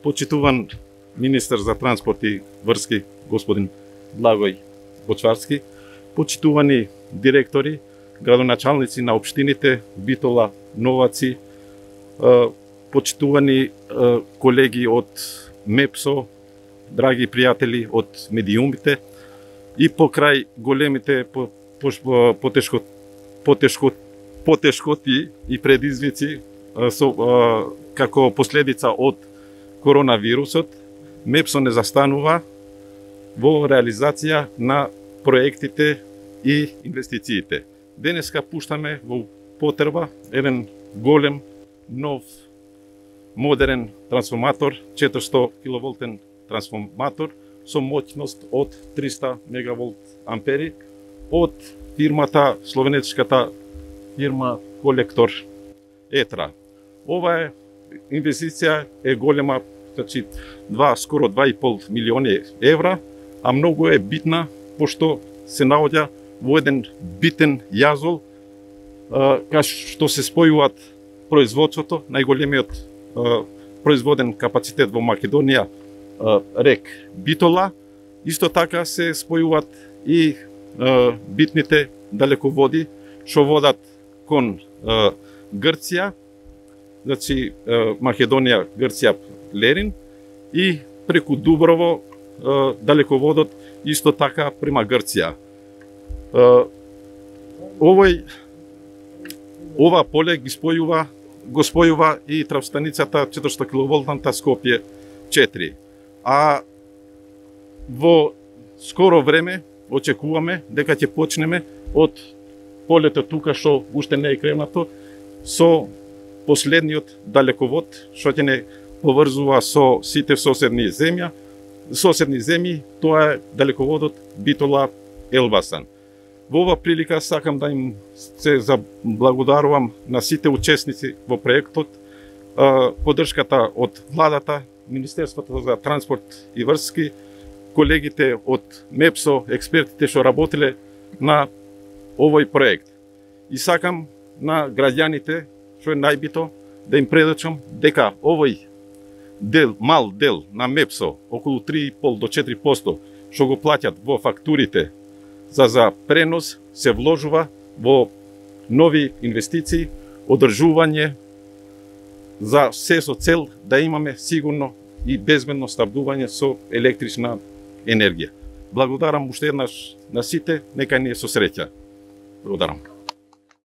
почитуван министер за транспорт и врски господин Благој Бочварски, почитувани директори, градоначалници на општините Битола, Новаци, почитувани колеги од МЕПСО, драги пријатели од медиумите и покрај големите потешкоти и предизвици како последица од коронавирусот, МЕПСО не застанува во реализација на проектите и инвестициите. Денеска пуштаме во потреба еден голем, нов, модерен трансформатор, 400 киловолтен трансформатор со моќност од 300 мегаволт ампери од фирмата, словенечката фирма Колектор Етра. Ова инвестиција е голема, значи скоро 2,5 милиони евра, а многу е битна, пошто се наоѓа во еден битен јазол, кај што се спојуваат производството, најголемиот производен капацитет во Македонија, РЕК Битола, исто така се спојуваат и битните далеководи што водат кон Грција, значи Македонија, Грција, Лерин и преку Дуброво далеководот исто така према Грција. Ова поле го спојува и трафстаницата 400 киловолтната Скопје 4. А во скоро време очекуваме дека ќе почнеме од полето тука што уште не е кремнато со последниот далековод што ќе не поврзува со сите соседни земји, тоа е далеководот Битола Елбасан. Во ова прилика сакам да им се заблагодарувам на сите учесници во проектот, поддршката од владата, Министерството за транспорт и врски, колегите од МЕПСО, експертите што работеле на овој проект. И сакам на граѓаните, што е најбито, да им предочам дека овој мал дел на МЕПСО, околу 3,5 до 4%, што го плаќат во фактурите за пренос, се вложува во нови инвестиции, одржување, за се со цел да имаме сигурно и безбедно снабдување со електрична енергија. Благодарам уште еднаш на сите, нека ни е со среќа. Благодарам.